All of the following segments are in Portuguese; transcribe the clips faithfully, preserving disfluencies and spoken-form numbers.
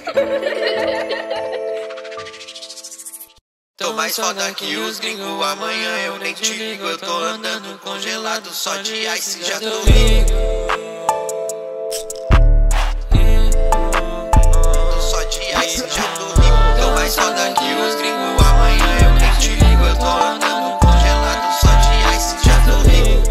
Tô mais foda que os gringos, amanhã eu nem te ligo. Eu tô andando congelado, só de ice já tô rico. Tô só de ice já tô rico. Tô mais foda que os gringos, amanhã eu nem te ligo. Eu tô andando congelado, só de ice já tô rico.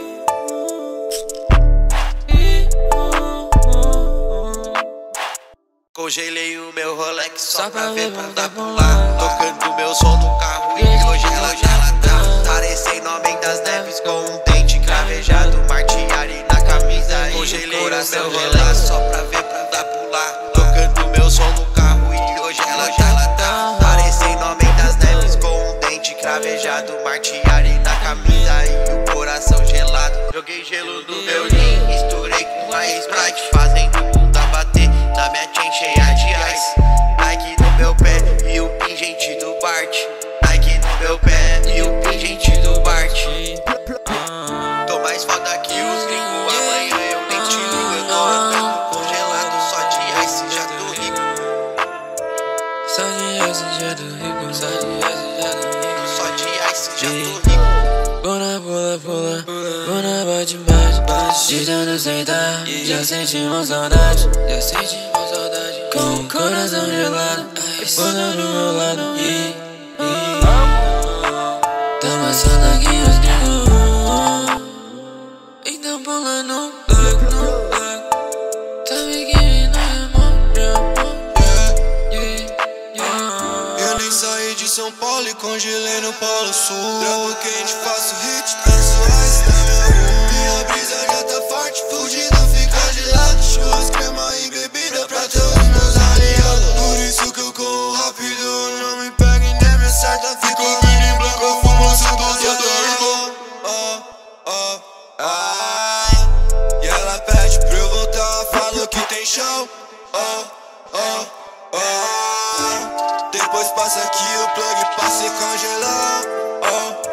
Congelei o meu Rolex só pra ver pra dar pular. Tocando meu som no carro e hoje ela já tá. Parecendo Homem das Neves com um dente cravejado, martiari na camisa e congelei o meu Rolex só pra ver pra dar pular. Tocando meu som no carro e hoje ela já tá. Parecendo Homem das Neves com um dente cravejado, martiari na camisa e o coração gelado. Joguei gelo no meu lean, misturei com a Sprite, fazendo bunda bater na minha chain cheia de ice. Nike no meu pé e o pingente do Bart. Nike no meu pé e o pingente do Bart. Tô mais foda que os gringos, amanhã eu nem te ligo. Eu tô andando congelado, só de ice já tô rico. Só de ice já tô rico, só de ice já tô rico. Só de ice já tô rico. Bora, pula, pula, bora, bate, bate, bate. De tanto sentar, já sentimos saudade. Já sentimos saudade. Com o coração gelado, bota do meu lado. E, e, tá mais foda que os gringos. Então pula no black, no black. Sabe que não é mão de amor. Yeah, yeah. Eu nem saí de São Paulo e congelei no Polo Sul. Gravo quente, faço hit, danço ice na minha rua. Minha brisa já tá forte, fugindo, fica de lado. Churras, crema e bebida pra todos meus aliados. Por isso que eu corro rápido, não me pega e nem me acerta. Fico vindo em branco, a fumaça dos outros. Oh, oh, oh. E ela pede pra eu voltar, falou que tem show. Oh, oh, oh. Depois passa aqui o plug pra se congelar. Oh.